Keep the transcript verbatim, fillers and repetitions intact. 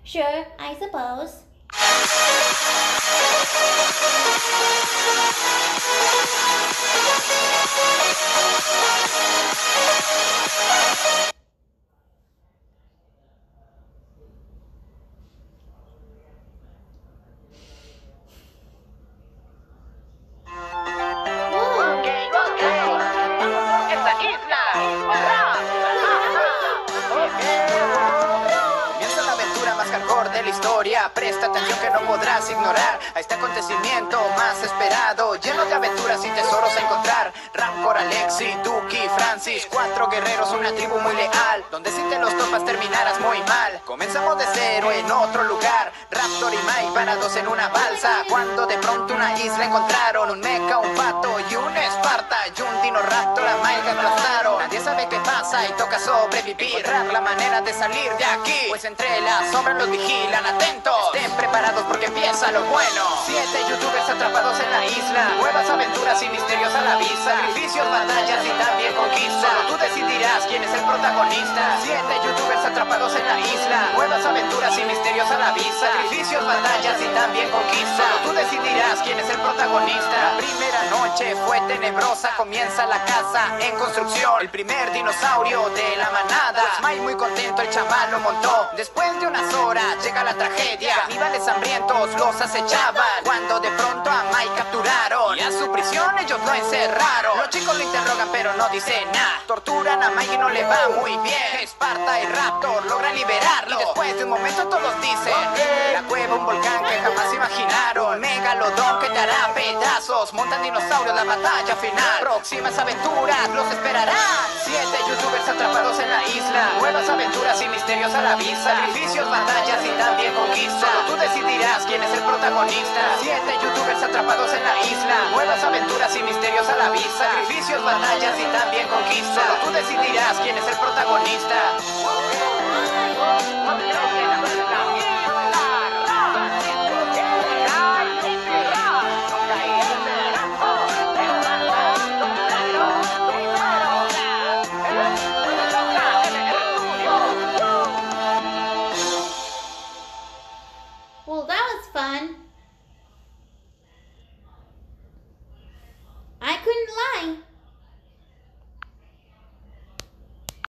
Sure, I suppose. Ok, ok. Esta isla. Comienza la aventura más hardcore de la historia. Presta atención que no podrás ignorar a este acontecimiento más esperado, lleno de aventuras y tesoros a encontrar. Rancor, Alexi, Duki, Francis, cuatro guerreros, una tribu muy leal, donde si te los topas terminarás muy mal. Comenzamos de cero en otro lugar, Raptor y Mike varados en una balsa, cuando de pronto una isla encontraron un mecha, un pato y un esparta, y un dino raptor a Mike aplastaron. Nadie sabe qué pasa y toca sobrevivir, encontrar la manera de salir de aquí, pues entre las sombras los vigilan. Atentos, estén preparados porque empieza lo bueno. Siete youtubers atrapados en la isla, nuevas aventuras y misterios a la vista, sacrificios, batallas y también conquistas. Solo tú decidirás quién es el protagonista. Siete youtubers atrapados en la isla, nuevas aventuras y misterios a la vista, sacrificios, batallas y también conquistas. Solo tú decidirás quién es el protagonista. La primera noche fue tenebrosa, comienza la casa en construcción, el primer dinosaurio de la manada. Pues Mike muy contento el chaval lo montó. Después de unas horas llega la tragedia, caníbales hambrientos los acechaban, cuando de pronto a Mike capturaron y a su prisión ellos lo encerraron. Los chicos lo interrogan pero no dicen nada, torturan a Mike y no le va muy bien. Esparta y Raptor logran liberarlo y después de un momento todos dicen: la cueva, un volcán que jamás imaginaron, megalodón que te hará pedazos, montan dinosaurios, la batalla final, próximas aventuras los esperarán. Siete youtubers atrapados en la isla, nuevas aventuras y misterios a la vista, sacrificios, batallas y también conquistas. Solo tú decidirás quién es el protagonista. Siete youtubers atrapados en la isla, nuevas aventuras y misterios a la vista, sacrificios, batallas y también conquistas. Solo tú decidirás quién es el protagonista.